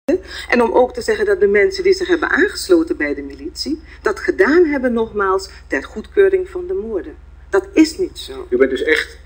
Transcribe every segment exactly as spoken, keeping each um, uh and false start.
En om ook te zeggen dat de mensen die zich hebben aangesloten bij de militie dat gedaan hebben nogmaals ter goedkeuring van de moorden. Dat is niet zo. U bent dus echt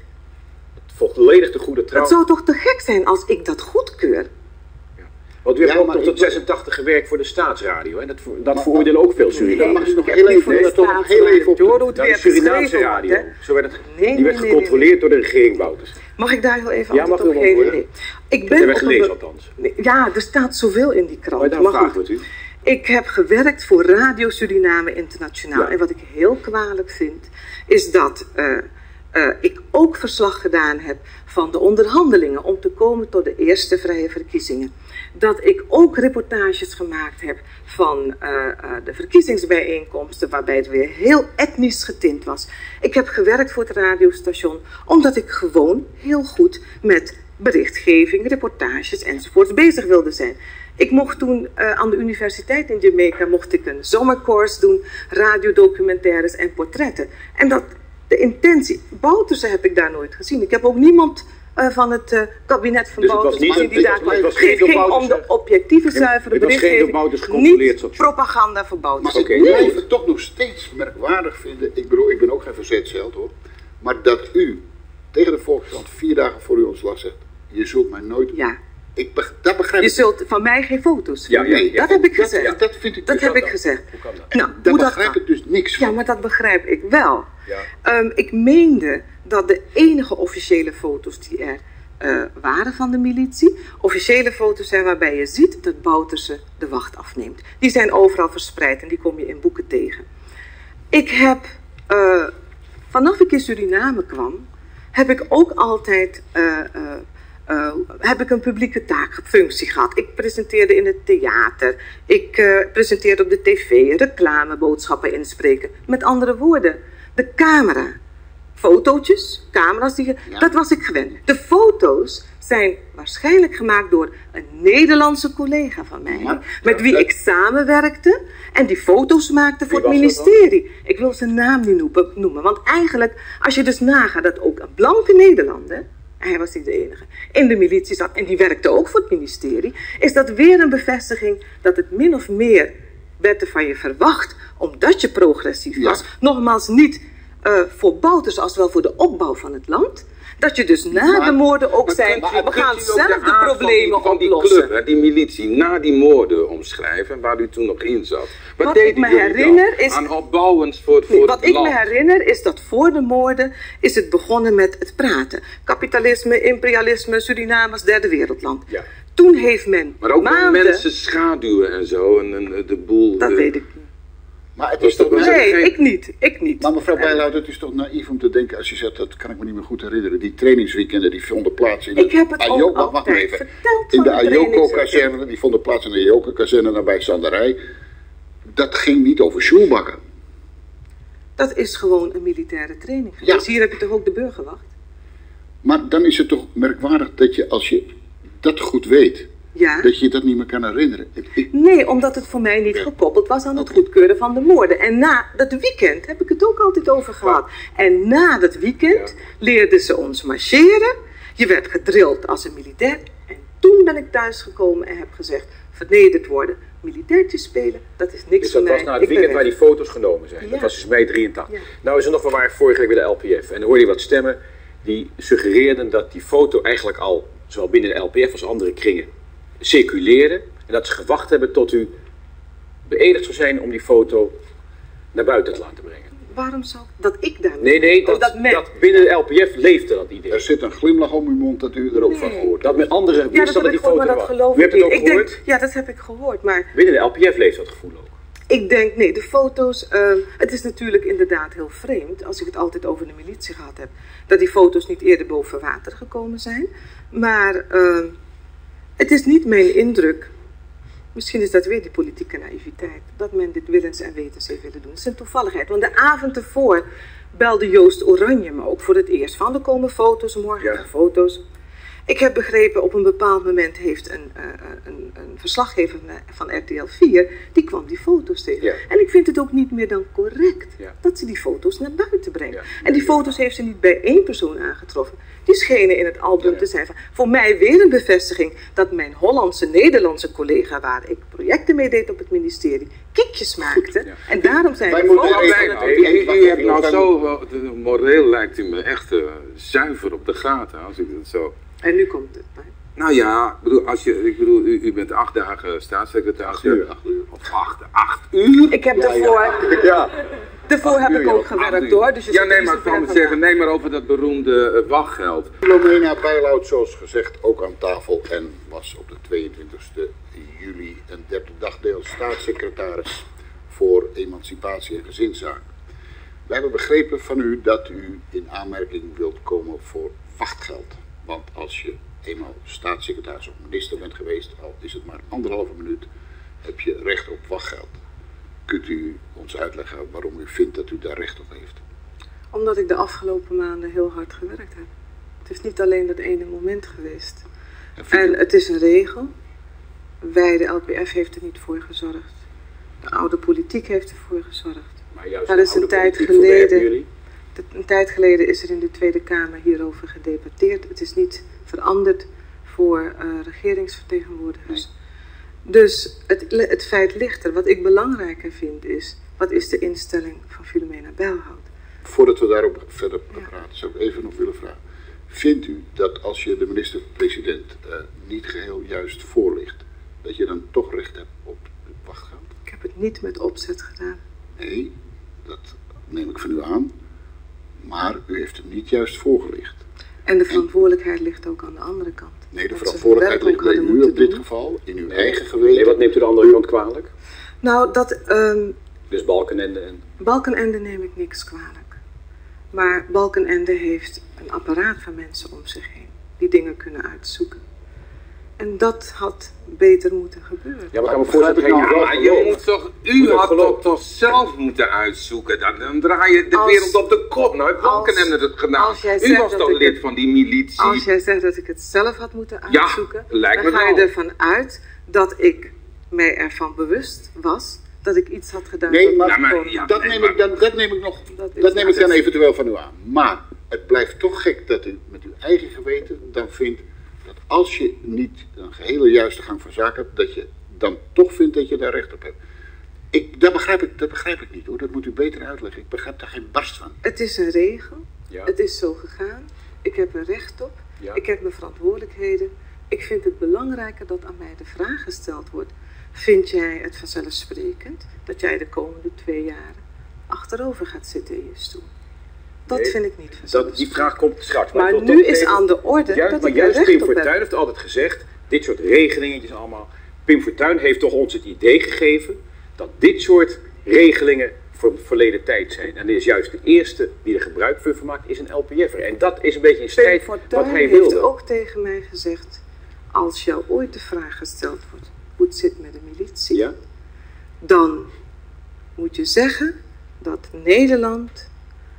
volledig de goede trouw. Het zou toch te gek zijn als ik dat goedkeur? Want u hebt Ja, ook maar tot het ik- zesentachtig gewerkt voor de Staatsradio. En dat, vo- dat veroordelen ook veel Surinamers. Mag ik nog Ik heel heb niet even, voor de toch nog heel even op staatsradio. Hoor hoe het Nou, de weer Surinaamse beschreven wordt, radio. hè? Zo werd het, Nee, die werd nee, nee, gecontroleerd door de regering Bouters. Mag ik daar heel even Ja, antwoord mag u op wel geven? antwoorden. Nee. Ik Dat ben hebben we op een gelezen be- althans. Nee, ja, er staat zoveel in die krant. Maar dan Maar vraag goed, ik u. ik heb gewerkt voor Radio Suriname Internationaal. Ja. En wat ik heel kwalijk vind, is dat uh, uh, ik ook verslag gedaan heb van de onderhandelingen om te komen tot de eerste vrije verkiezingen. Dat ik ook reportages gemaakt heb van uh, uh, de verkiezingsbijeenkomsten, waarbij het weer heel etnisch getint was. Ik heb gewerkt voor het radiostation, omdat ik gewoon heel goed met berichtgeving, reportages enzovoorts bezig wilde zijn. Ik mocht toen uh, aan de universiteit in Jamaica mocht ik een zomercourse doen, radiodocumentaires en portretten. En dat, de intentie, Boutersen heb ik daar nooit gezien. Ik heb ook niemand uh, van het uh, kabinet van Dus het was Boutersen niet- gezien die het daar was- het was kwam. geen Het door ging om Boutersen. de objectieve, zuivere Het was geen door berichtgeving, Boutersen gecontroleerd niet soort- propaganda voor Maar Boutersen. ik Nee. blijf het toch nog steeds merkwaardig vinden. Ik bedoel, ik ben ook geen verzetsheld hoor. Maar dat u tegen de Volkskrant vier dagen voor uw ontslag zegt, je zult mij nooit... Ja, Ik beg- dat begrijp je ik. zult van mij geen foto's. Ja, ja, Nee, ja. Dat heb ik dat- gezegd. ja, dat vind ik Dat dus heb ook ik wel. gezegd. Hoe kan dat? Nou, Daar hoe dat begrijp kan. ik dus niks van. Ja, maar dat begrijp ik wel. Ja. Ehm, ik meende dat de enige officiële foto's die er uh, waren van de militie, officiële foto's zijn waarbij je ziet dat Boutersen de wacht afneemt. Die zijn overal verspreid en die kom je in boeken tegen. Ik heb, uh, vanaf ik in Suriname kwam, heb ik ook altijd uh, uh, Uh, heb ik een publieke taakfunctie gehad. Ik presenteerde in het theater. Ik uh, presenteerde op de tv, reclameboodschappen inspreken. Met andere woorden, de camera. Fotootjes, camera's, die, Ja. dat was ik gewend. De foto's zijn waarschijnlijk gemaakt door een Nederlandse collega van mij. Maar- met wie dat- ik samenwerkte en die foto's maakte voor het Wie was dat ministerie. Ik wil zijn naam niet noemen, noemen. Want eigenlijk, als je dus nagaat dat ook een blanke Nederlander, hij was niet de enige, in de militie zat en die werkte ook voor het ministerie, is dat weer een bevestiging dat het min of meer werd er van je verwacht, omdat je progressief was. Ja. Nogmaals, niet uh, voor Bouters als wel voor de opbouw van het land. Dat je dus na Maar- de moorden ook maar zei, kunt- we Kunt gaan u ook zelf de aard van problemen die, van die oplossen. club, hè, die militie, na die moorden omschrijven, waar u toen nog in zat. Wat, Wat deden ik me jullie herinner dan is- aan opbouwend voor, voor Nee, het wat ik land? me herinner is dat voor de moorden is het begonnen met het praten. Kapitalisme, imperialisme, Suriname als derde wereldland. Ja. Toen heeft men Maar ook maanden... mensen schaduwen en zo, en, en de boel... Dat de- weet ik niet. Maar het Was is toch... dat wel- Nee, geen- ik niet. Ik niet. Maar mevrouw Bijlout, het is toch naïef om te denken, als je zegt, dat kan ik me niet meer goed herinneren, die trainingsweekenden die vonden plaats in Ik heb het ook Ayoko- wacht maar altijd even. verteld In van de de Ayoko-kazerne, trainingsweekenden. die vonden plaats in de Ayoko-kazerne nabij Sanderij. Dat ging niet over sjoelbakken. Dat is gewoon een militaire training geweest. Hier heb je toch ook de burgerwacht? Maar dan is het toch merkwaardig dat je, als je dat goed weet, Ja. dat je dat niet meer kan herinneren. Ik, ik- Nee, omdat het voor mij niet Oké. gekoppeld was aan het Oké. goedkeuren van de moorden. En na dat weekend heb ik het ook altijd over gehad. En na dat weekend leerden ze ons marcheren. Je werd gedrild als een militair. En toen ben ik thuisgekomen en heb gezegd, vernederd worden, militairtjes spelen, dat is niks Dus voor dat mij. was na het Ik ben weekend waar weg. die foto's genomen zijn. Ja. Dat was dus mei drieëntachtig. Ja. Nou is er nog wel waar vorige week bij de L P F. En dan hoorde je wat stemmen die suggereerden dat die foto eigenlijk al, zowel binnen de L P F als andere kringen, circuleerde. En dat ze gewacht hebben tot u beëdigd zou zijn om die foto naar buiten te laten brengen. Waarom zou dat ik daar niet... Nee, nee, Oh, dat, dat men- dat binnen de L P F leefde dat idee. er zit een glimlach om uw mond dat u er ook van Nee. gehoord Dat met andere Ja, wisten dat dat heb die ik gehoord, foto maar dat er was. geloof U hebt ik het ook niet. Ik gehoord? denk, ja, dat heb ik gehoord, maar... Binnen de L P F leeft dat gevoel ook. Ik denk, nee, de foto's, uh, het is natuurlijk inderdaad heel vreemd, als ik het altijd over de militie gehad heb, dat die foto's niet eerder boven water gekomen zijn. Maar uh, het is niet mijn indruk, misschien is dat weer die politieke naïviteit, dat men dit willens en wetens heeft willen doen. Het is een toevalligheid, want de avond ervoor belde Joost Oranje me ook voor het eerst van, er komen foto's, morgen Ja. foto's. Ik heb begrepen, op een bepaald moment heeft een, uh, een, een verslaggever van R T L vier, die kwam die foto's tegen. Ja. En ik vind het ook niet meer dan correct Ja. dat ze die foto's naar buiten brengt. Ja. En die foto's heeft ze niet bij één persoon aangetroffen. Die schenen in het album Ja. te zijn van, voor mij weer een bevestiging dat mijn Hollandse, Nederlandse collega, waar ik projecten mee deed op het ministerie, kiekjes maakte. Ja. En daarom zijn Wij de moeten foto's even- van het U, u, u hebt nou Wij zo, wel- moreel lijkt u me echt uh, zuiver op de gaten, als ik dat zo... En nu komt het. Nou ja, ik bedoel, als je, ik bedoel u, u bent acht dagen staatssecretaris. Acht uur, acht uur. Of acht, acht uur? Ik heb daarvoor, Ja. daarvoor heb uur, ik ja. ook Acht gewerkt uur. hoor. Dus je ja, zit nee, er maar niet ik zo kwam ver het zeggen, vandaan. nee, maar over dat beroemde uh, wachtgeld. Filomena Bijloud, zoals gezegd, ook aan tafel en was op de tweeëntwintigste juli een derde dagdeel staatssecretaris voor emancipatie en gezinszaken. We hebben begrepen van u dat u in aanmerking wilt komen voor wachtgeld. Want als je eenmaal staatssecretaris of minister bent geweest, al is het maar anderhalve minuut, heb je recht op wachtgeld. Kunt u ons uitleggen waarom u vindt dat u daar recht op heeft? Omdat ik de afgelopen maanden heel hard gewerkt heb. Het is niet alleen dat ene moment geweest. En vindt En u- het is een regel. Wij, de L P F, heeft er niet voor gezorgd. De oude politiek heeft ervoor gezorgd. Maar juist Maar de dat is een oude tijd politiek verwerpen geleden. jullie. De- Een tijd geleden is er in de Tweede Kamer hierover gedebatteerd. Het is niet veranderd voor uh, regeringsvertegenwoordigers. Dus het, het feit ligt er. Wat ik belangrijker vind is, wat is de instelling van Filomena Bijlhout? Voordat we daarop verder Ja. praten, zou ik even nog willen vragen. Vindt u dat als je de minister-president uh, niet geheel juist voorlicht, dat je dan toch recht hebt op het wachtgeld? Ik heb het niet met opzet gedaan. Nee, dat neem ik van u aan. Maar u heeft hem niet juist voorgelicht. En de verantwoordelijkheid ligt ook aan de andere kant. Nee, de Dat ze hun verantwoordelijkheid werk ligt ook bij hadden u moeten op dit doen. geval, in uw Nee. eigen geweten. Nee, wat neemt u de andere kant kwalijk? Nou, dat ehm, Dus Balkenende en... Balkenende neem ik niks kwalijk. Maar Balkenende heeft een apparaat van mensen om zich heen die dingen kunnen uitzoeken. En dat had beter moeten gebeuren. Ja, maar kan me voorstellen dat Begrijp ik je nou wel Ja, je gelooft. moet toch, Moet u ook had geloven. toch, toch zelf moeten uitzoeken. Dan, dan draai je de Als- wereld op de kop. Nou heeft als- Balkenende het gedaan. als jij U zegt was dat toch ik lid het- van die militie. Als jij zegt dat ik het zelf had moeten Ja, uitzoeken, lijkt dan me ga je wel. ervan uit dat ik mij ervan bewust was dat ik iets had gedaan. Nee, dat maar- niet Ja, maar- kon. ja. Dat nee, neem, maar- ik dan, dat neem ik nog. Dat is Dat neem ik dan het. eventueel van u aan. Maar het blijft toch gek dat u met uw eigen geweten dan vindt dat als je niet een gehele juiste gang van zaken hebt, dat je dan toch vindt dat je daar recht op hebt. Ik, dat, begrijp ik, dat begrijp ik niet hoor. Dat moet u beter uitleggen. Ik begrijp daar geen barst van. Het is een regel. Ja. Het is zo gegaan. Ik heb er recht op. Ja. Ik heb mijn verantwoordelijkheden. Ik vind het belangrijker dat aan mij de vraag gesteld wordt. Vind jij het vanzelfsprekend dat jij de komende twee jaren achterover gaat zitten in je stoel? Dat Nee, vind ik niet Dat, vanzelfsprekend. die vraag komt straks. Maar ik wil nu toch is even- aan de orde Juist, dat maar ik er juist recht Pim op Fortuyn heb. heeft altijd gezegd, dit soort regelingetjes allemaal. Pim Fortuyn heeft toch ons het idee gegeven dat dit soort regelingen voor verleden tijd zijn. En is juist de eerste die er gebruik van maakt, is een L P F'er. En dat is een beetje in Pim strijd wat Fortuyn hij heeft wilde. ook tegen mij gezegd, als jou ooit de vraag gesteld wordt, hoe het zit met de militie, Ja? dan moet je zeggen dat Nederland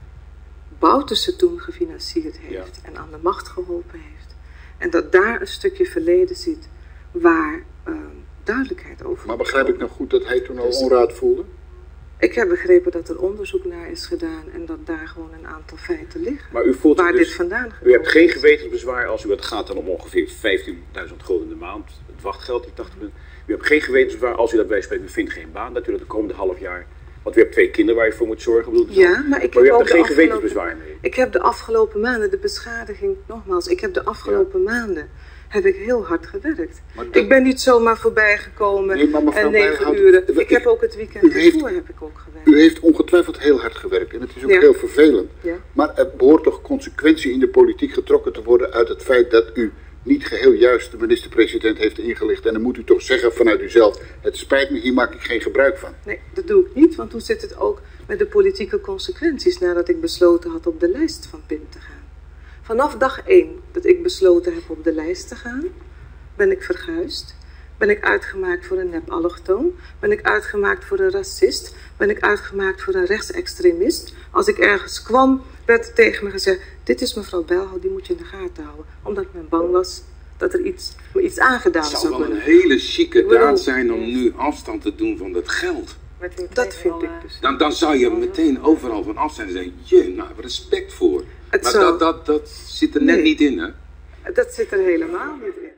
Bouterse toen gefinancierd heeft en aan de macht geholpen heeft. En dat daar een stukje verleden zit waar uh, duidelijkheid over Maar moet begrijp ik komen. nou goed dat hij toen al Dus- onraad voelde? Ik heb begrepen dat er onderzoek naar is gedaan en dat daar gewoon een aantal feiten liggen. Maar u voelt waar dus, dit vandaan u gekomen hebt geen is. gewetensbezwaar als u, het gaat dan om ongeveer vijftienduizend gulden in de maand, het wachtgeld, die tachtig miljoen. U hebt geen gewetensbezwaar als u dat wij spreken, u vindt geen baan, dat u dat de komende half jaar, want u hebt twee kinderen waar je voor moet zorgen. Bedoel, Ja, maar ik maar u heb hebt ook er de geen afgelopen- gewetensbezwaar mee. Ik heb de afgelopen maanden, de beschadiging, nogmaals, ik heb de afgelopen maanden, heb ik heel hard gewerkt. Maar dat- Ik ben niet zomaar voorbij gekomen Nee, maar mevrouw en negen Bijlhout, uren. ik- Ik heb ook het weekend u heeft- ervoor heb ik ook gewerkt. U heeft ongetwijfeld heel hard gewerkt en het is ook Ja. heel vervelend. Ja. Maar er behoort toch consequentie in de politiek getrokken te worden uit het feit dat u niet geheel juist de minister-president heeft ingelicht. En dan moet u toch zeggen vanuit uzelf, het spijt me, hier maak ik geen gebruik van. Nee, dat doe ik niet, want hoe zit het ook met de politieke consequenties nadat ik besloten had op de lijst van Pim te gaan? Vanaf dag één dat ik besloten heb op de lijst te gaan, ben ik verguisd. Ben ik uitgemaakt voor een nep-allochtoon? Ben ik uitgemaakt voor een racist? Ben ik uitgemaakt voor een rechtsextremist? Als ik ergens kwam, werd tegen me gezegd, dit is mevrouw Bijlhout, die moet je in de gaten houden. Omdat men bang was dat er iets, iets aangedaan Het zou zou wel worden. een hele chique Ik bedoel, daad zijn om nu afstand te doen van dat geld. Dat vind ik dus. Dan, dan zou je meteen overal van af zijn en zeggen, je, nou, respect voor. Het Maar zou- dat, dat, dat zit er net Nee. niet in, hè? Dat zit er helemaal niet in.